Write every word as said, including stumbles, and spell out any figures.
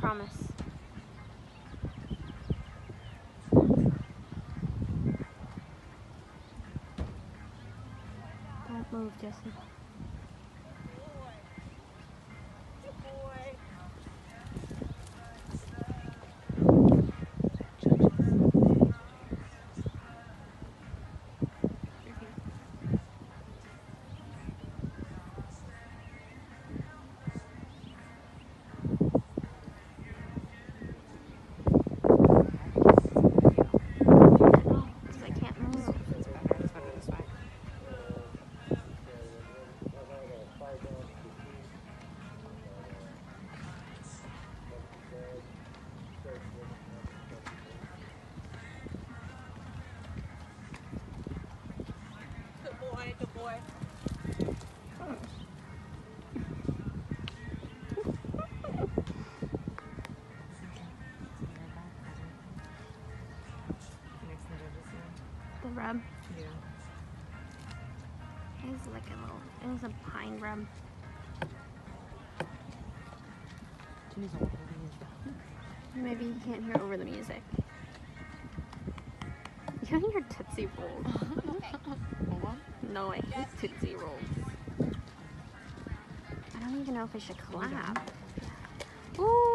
promise. Don't move, Jesse. Good boy. The rub. Yeah. It's like a little, it's a pine rub. Maybe you can't hear over the music. You know your Tootsie Rolls. No, I hate Tootsie Rolls. I don't even know if I should collab. Ooh.